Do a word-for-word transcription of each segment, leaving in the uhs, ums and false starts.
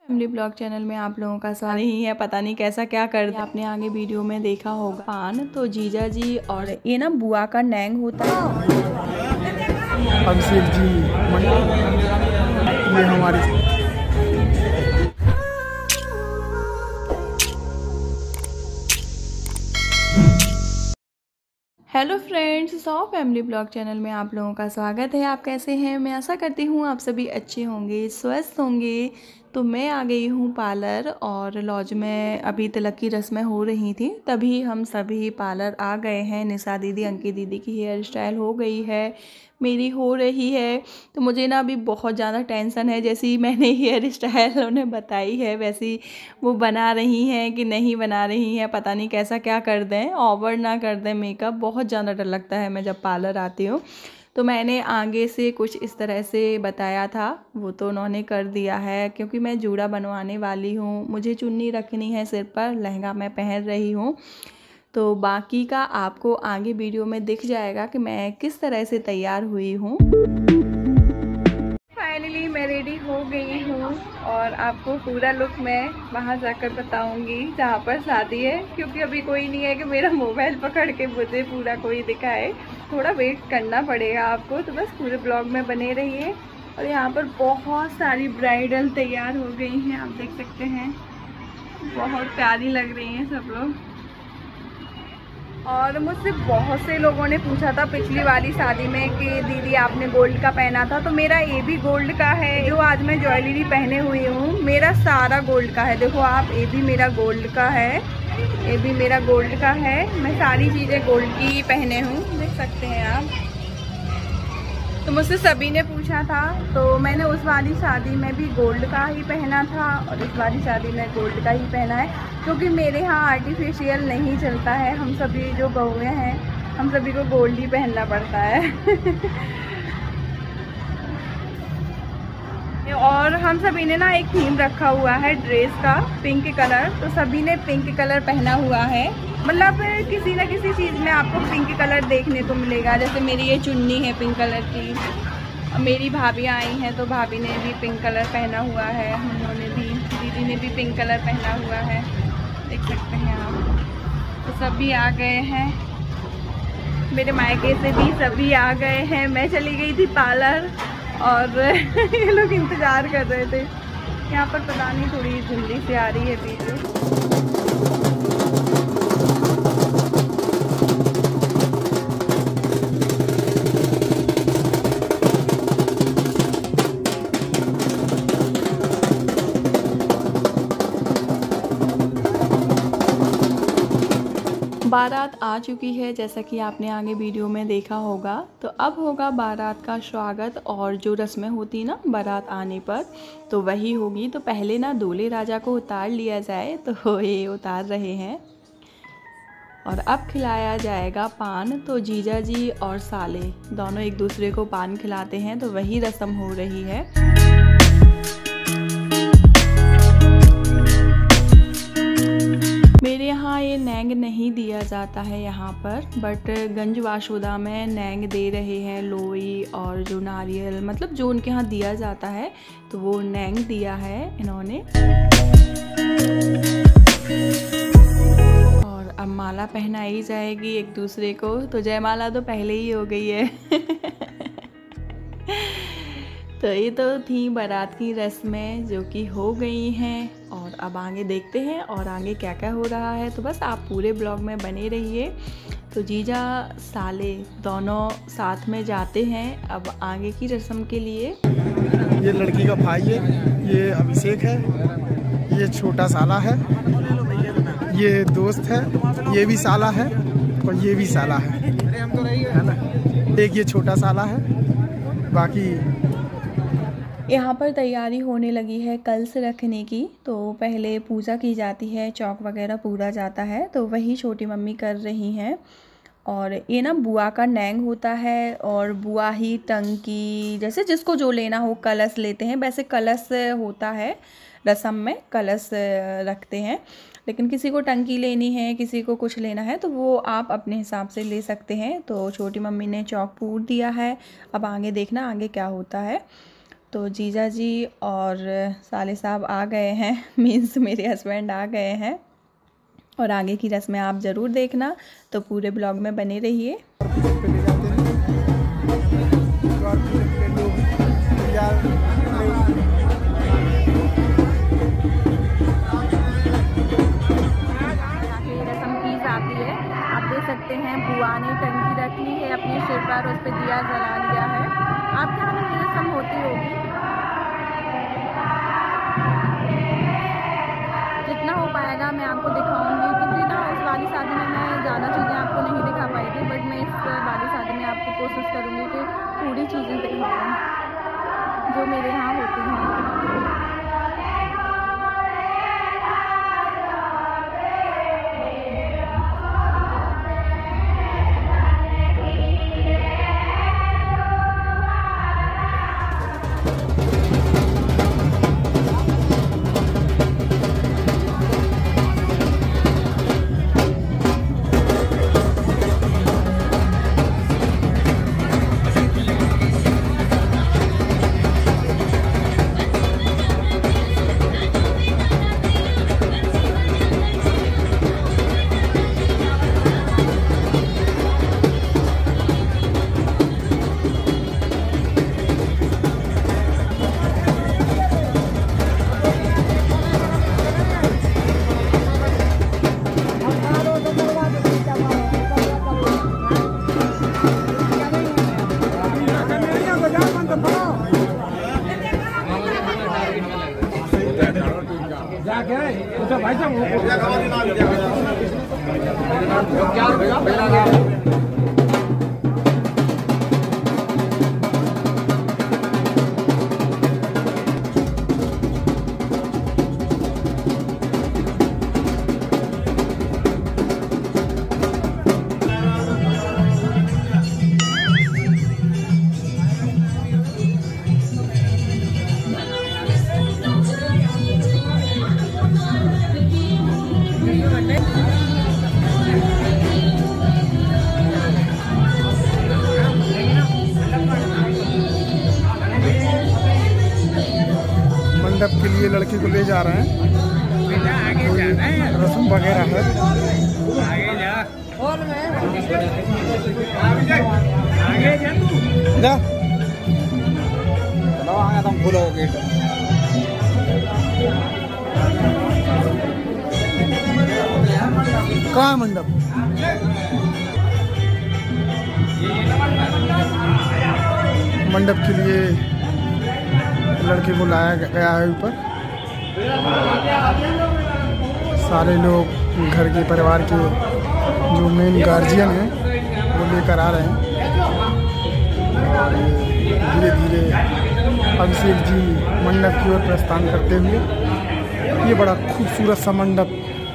Family blog channel में आप लोगों का स्वागत नहीं है। पता नहीं कैसा क्या कर दिया आपने आगे वीडियो में देखा होगा। पान तो जीजा जी और ये ना बुआ का नैंग होता है। अभिषेक जी ये हमारे hello friends, so family blog channel में आप लोगों का स्वागत है। आप कैसे हैं? मैं आशा करती हूँ आप सभी अच्छे होंगे, स्वस्थ होंगे। तो मैं आ गई हूँ पार्लर और लॉज में अभी तिलक की रस्में हो रही थी, तभी हम सभी पार्लर आ गए हैं। निशा दीदी, अंकित दीदी की हेयर स्टाइल हो गई है, मेरी हो रही है। तो मुझे ना अभी बहुत ज़्यादा टेंशन है। जैसी मैंने हेयर स्टाइल उन्हें बताई है वैसी वो बना रही हैं कि नहीं बना रही हैं, पता नहीं कैसा क्या कर दें, ओवर ना कर दें मेकअप। बहुत ज़्यादा डर लगता है मैं जब पार्लर आती हूँ। तो मैंने आगे से कुछ इस तरह से बताया था, वो तो उन्होंने कर दिया है। क्योंकि मैं जूड़ा बनवाने वाली हूँ, मुझे चुन्नी रखनी है सिर पर, लहंगा मैं पहन रही हूँ। तो बाकी का आपको आगे वीडियो में दिख जाएगा कि मैं किस तरह से तैयार हुई हूँ। फाइनली मैं रेडी हो गई हूँ और आपको पूरा लुक मैं वहाँ जाकर बताऊँगी जहाँ पर शादी है। क्योंकि अभी कोई नहीं है कि मेरा मोबाइल पकड़ के मुझे पूरा कोई दिखाए, थोड़ा वेट करना पड़ेगा आपको। तो बस पूरे ब्लॉग में बने रहिए। और यहाँ पर बहुत सारी ब्राइडल तैयार हो गई हैं, आप देख सकते हैं, बहुत प्यारी लग रही हैं सब लोग। और मुझसे बहुत से लोगों ने पूछा था पिछली वाली शादी में कि दीदी आपने गोल्ड का पहना था, तो मेरा ये भी गोल्ड का है। जो आज मैं ज्वेलरी पहने हुई हूँ मेरा सारा गोल्ड का है। देखो आप, ये भी मेरा गोल्ड का है, ये भी मेरा गोल्ड का है। मैं सारी चीज़ें गोल्ड की पहने हूँ, देख सकते हैं आप। तो मुझसे सभी ने पूछा था, तो मैंने उस वाली शादी में भी गोल्ड का ही पहना था और इस वाली शादी में गोल्ड का ही पहना है। क्योंकि मेरे यहाँ आर्टिफिशियल नहीं चलता है, हम सभी जो बहुएं हैं हम सभी को गोल्ड ही पहनना पड़ता है। और हम सभी ने ना एक थीम रखा हुआ है ड्रेस का, पिंक कलर। तो सभी ने पिंक कलर पहना हुआ है, मतलब किसी न किसी चीज़ में आपको पिंक कलर देखने को मिलेगा। जैसे मेरी ये चुन्नी है पिंक कलर की, मेरी भाभी आई हैं तो भाभी ने भी पिंक कलर पहना हुआ है, उन्होंने भी, दीदी ने भी पिंक कलर पहना हुआ है, देख सकते हैं आप। तो सभी आ गए हैं, मेरे मायके से भी सभी आ गए हैं। मैं चली गई थी पार्लर और ये लोग इंतज़ार कर रहे थे। यहाँ पर पता नहीं थोड़ी जल्दी से आ रही है वीडियो। बारात आ चुकी है, जैसा कि आपने आगे वीडियो में देखा होगा। तो अब होगा बारात का स्वागत, और जो रस्में होती ना बारात आने पर, तो वही होगी। तो पहले ना दूल्हे राजा को उतार लिया जाए, तो ये उतार रहे हैं। और अब खिलाया जाएगा पान। तो जीजा जी और साले दोनों एक दूसरे को पान खिलाते हैं, तो वही रस्म हो रही है। मेरे यहाँ ये नैंग नहीं दिया जाता है यहाँ पर, बट गंज वाशुदा में नैंग दे रहे हैं, लोई और जो नारियल, मतलब जो उनके यहाँ दिया जाता है, तो वो नैंग दिया है इन्होंने। और अब माला पहनाई जाएगी एक दूसरे को। तो जयमाला तो पहले ही हो गई है। तो ये तो थी बारात की रस्में जो कि हो गई हैं। और अब आगे देखते हैं और आगे क्या क्या हो रहा है। तो बस आप पूरे ब्लॉग में बने रहिए। तो जीजा साले दोनों साथ में जाते हैं अब आगे की रस्म के लिए। ये लड़की का भाई है, ये अभिषेक है, ये छोटा साला है, ये दोस्त है, ये भी साला है और ये भी साला है, है ना। एक ये छोटा साला है, बाकी यहाँ पर तैयारी होने लगी है कलश रखने की। तो पहले पूजा की जाती है, चौक वगैरह पूरा जाता है, तो वही छोटी मम्मी कर रही हैं। और ये ना बुआ का नैंग होता है, और बुआ ही टंकी, जैसे जिसको जो लेना हो कलश लेते हैं। वैसे कलश होता है रस्म में, कलश रखते हैं। लेकिन किसी को टंकी लेनी है, किसी को कुछ लेना है, तो वो आप अपने हिसाब से ले सकते हैं। तो छोटी मम्मी ने चौक पूर दिया है, अब आगे देखना आगे क्या होता है। तो जीजा जी और साले साहब आ गए हैं, मीन्स मेरे हस्बैंड आ गए हैं। और आगे की रस्में आप ज़रूर देखना, तो पूरे ब्लॉग में बने रहिए। देख सकते हैं बुआ ने टंकी रख ली है अपने सिर पर, उस पर दिया जला लिया है। आपके यहाँ में ये रस्म होती होगी। जितना हो पाएगा मैं आपको दिखाऊंगी, क्योंकि ना उस वाली शादी में मैं ज़्यादा चीज़ें आपको नहीं दिखा पाई थी, बट मैं इस वाली शादी में आपको कोशिश करूँगी कि पूरी चीज़ें दिखाऊँ जो मेरे यहाँ होती हैं। मंडप के लिए लड़की को ले जा रहे हैं, रस्म वगैरह है। जा तुम भूलोगे। कहाँ है मंडप? मंडप के लिए लड़के को लाया गया है ऊपर। सारे लोग घर के परिवार के जो मेन गार्जियन हैं वो लेकर आ रहे हैं। धीरे धीरे अभिषेक जी मंडप की ओर प्रस्थान करते हुए। ये बड़ा खूबसूरत सा मंडप,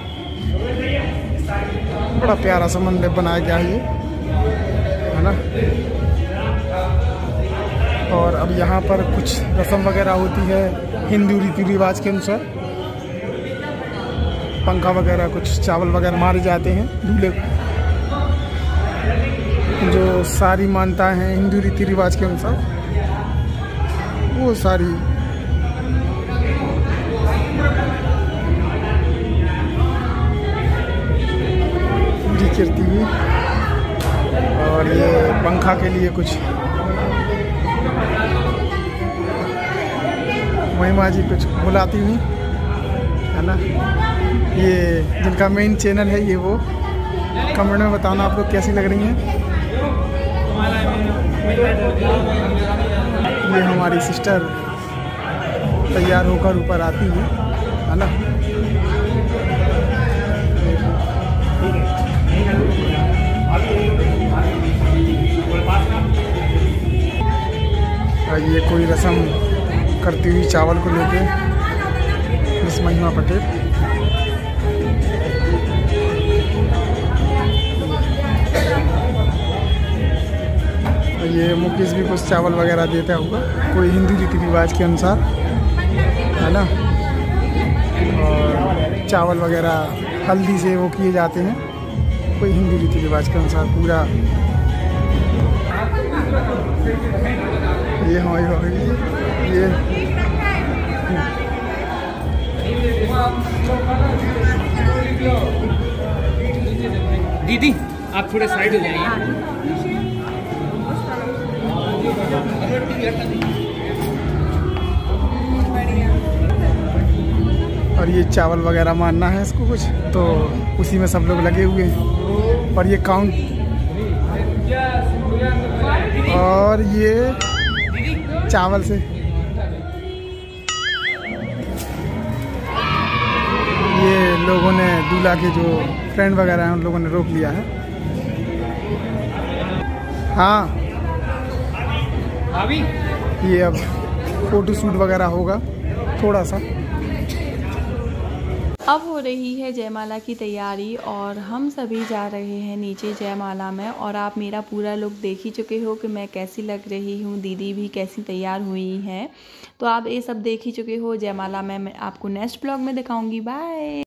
बड़ा प्यारा सा मंडप बनाया गया है ये, है ना। और अब यहाँ पर कुछ रस्म वगैरह होती है हिंदू रीति रिवाज के अनुसार। पंखा वगैरह, कुछ चावल वगैरह मारे जाते हैं दूल्हे को। जो सारी मान्यताएं हैं हिंदू रीति रिवाज के अनुसार, वो सारी पूरी करती हुई। और ये पंखा के लिए कुछ महिमा जी कुछ बुलाती हुई, है ना। ये जिनका मेन चैनल है ये, वो कमेंट में बताना आप लोग कैसी लग रही हैं। ये हमारी सिस्टर तैयार होकर ऊपर आती है, है ना। ये कोई रस्म करती हुई चावल को लेके मिस महिमा पटेल। ये मुकेश भी कुछ चावल वगैरह देता होगा, कोई हिंदू रीति रिवाज के अनुसार, है ना। और चावल वगैरह हल्दी से वो किए जाते हैं, कोई हिंदू रीति रिवाज के अनुसार पूरा। ये हमारी भाभी, ये दीदी आप थोड़े साइड हो जाइए। और ये चावल वगैरह मारना है इसको कुछ, तो उसी में सब लोग लगे हुए हैं। और ये काउंट, और ये चावल से ये लोगों ने, दूल्हा के जो फ्रेंड वगैरह हैं उन लोगों ने रोक लिया है। हाँ अभी ये अब फोटो शूट वगैरह होगा थोड़ा सा। अब हो रही है जयमाला की तैयारी और हम सभी जा रहे हैं नीचे जयमाला में। और आप मेरा पूरा लुक देख ही चुके हो कि मैं कैसी लग रही हूँ, दीदी भी कैसी तैयार हुई हैं। तो आप ये सब देख ही चुके हो। जयमाला में मैं आपको नेक्स्ट ब्लॉग में दिखाऊंगी। बाय।